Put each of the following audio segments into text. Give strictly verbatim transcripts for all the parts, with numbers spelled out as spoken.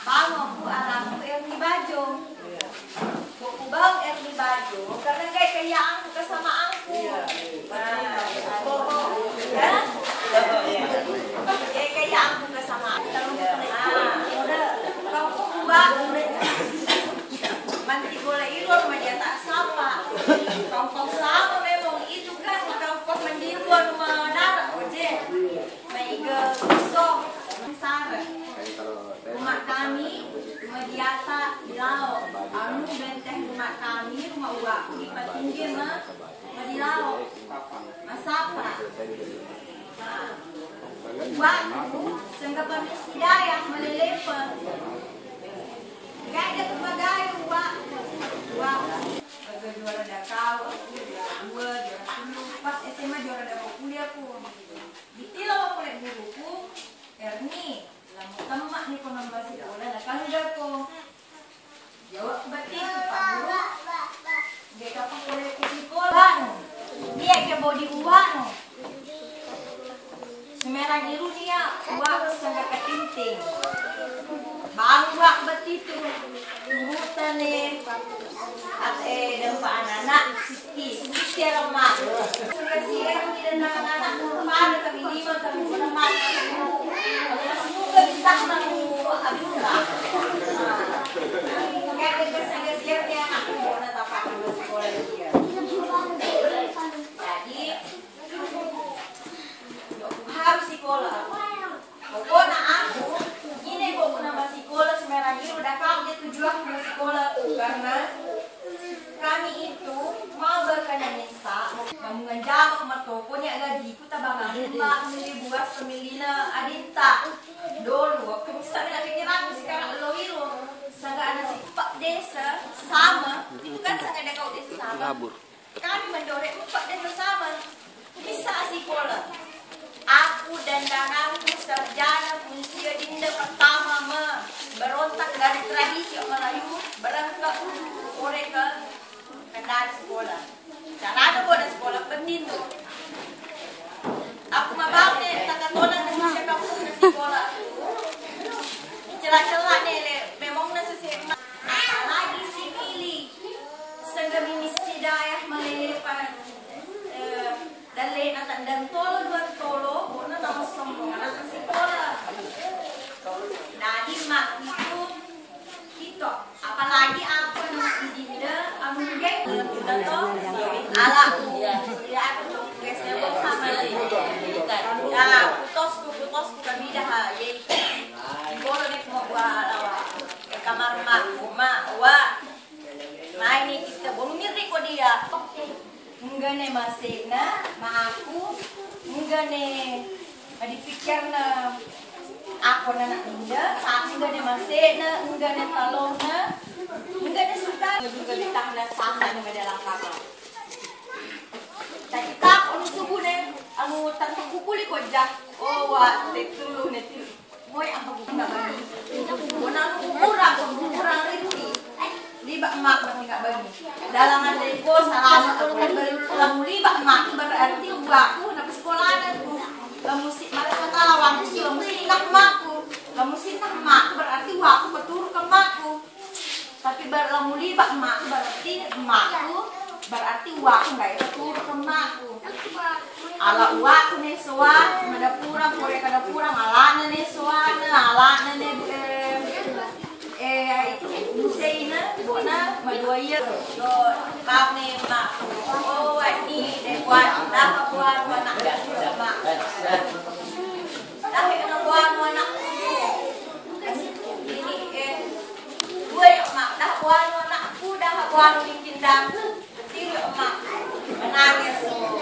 Bang aku anak Erni Bajo. Buku bang Erni Bajo karena kayak kayak aku kesama aku. Nah, ya. Kayak kayak aku kesama aku. Nah, udah kau buku bang manti boleh ilor media tak sapa. Kau kau sama memang itu kan kau kau mendiruan mendarat oje. Meiga kosong Sarah. Rumah kami, rumah diata di laut. Anu benteng rumah kami, rumah uak. Di tinggi mah, rumah di laut. Masapa. Nah, uakku, sehingga permisi daya melelepan. Gak ada kebagai uak. Uak. Baga juara dakau, aku juara dua, juara sepuluh. Pas S M A juara dakau kuliah pun. Ditilau aku oleh guruku, Erni. Lamu temak ni kau nambah si bola dah kami dah ko. Jawab betul Pak Guru. Dia kata boleh ke sekolah no. Dia ke body uang no. Semerah biru dia uang sangat ketinting. Bang uang betul tu. Urutan ni. At eh dampak anak-anak Siti. Siti ramah. Sangat siang ni dan anak-anak pada kami lima kami pun makan. Kita mau adulah. Kayak kesan-kesan dia nak buat apa dulu sekolah dia. Jadi harus sekolah. Pokoknya aku ini pokoknya masih sekolah semerah ini udah kau dia tujuan mau sekolah karena kami itu mau berkananisa mau menjawab matokonya gaji ku tabang lima milih buat semilina adinta dulu waktu misalnya pikiran sekarang lo itu sangat ada sifat desa sama itu kan sangat ada kau desa sama kami mendorong sifat desa sama bisa sekolah aku dan dananku sarjana usia dinda pertama me berontak dari tradisi Melayu berangkat mereka kendali sekolah dan ada bodoh sekolah penting tu aku mau bawa ni tak katonan nasi siapa pun nasi sekolah celah-celah ni memang nasi siapa apalagi si Mili sehingga misi daya melelepan dan lain atas dan tolo dua tolo bona nama sombong anak sekolah nah di mak itu kita apalagi apa nak dinda amungke sudah toh ala ya aku guysnya kok sama lagi ya putusku putusku kami dah ye bola ni mau buat lawa kamar mak mak wa main ni kita belum ngerti kok dia enggane masih na aku enggane dipikir na aku nak dinda aku enggane masih na enggane talong na enggane suka juga ditangna sama dengan dalam kamar tak kita anu subuh ne anu tantang kukuli ko jah oh wa tetulu ne tu moy ang enggak bagi bona kurang kurang rinci liba mak enggak bagi dalangan deko salah satu lamu liba mak berarti aku na sekolahan la musik mara kala waktu si musik nak makku la musik nak mak berarti aku betul ke makku tapi berlamu liba mak berarti makku berarti uang enggak itu turun ke makku ala uang nih soan ada pura pura kada pura malana nih soan alana nih eh museina bona maduaya do kap nih mak oh ini deh buat dah buat anak mak dah kena buat anak ini eh gue mak dah buat anakku dah buat bikin dah tiru mak menangis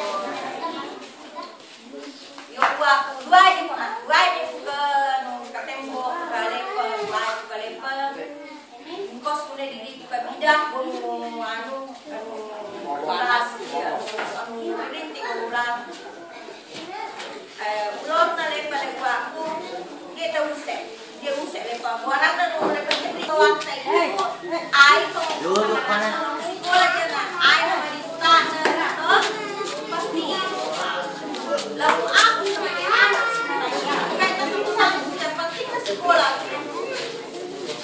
yo aku dua di mana dua di ke ke tembok ke lepa dua ke lepa engkau sudah diri ke bidah anu anu balas ya anu rintik ulang eh ulur na lepa lepa aku kita usek dia usek lepa orang dan orang lepa jadi kawan saya itu ai to sekolah jangan ai nama di sana toh pasti lalu aku sebagai anak sekarang kayak tentu saja penting sekolah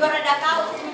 juara Dakau.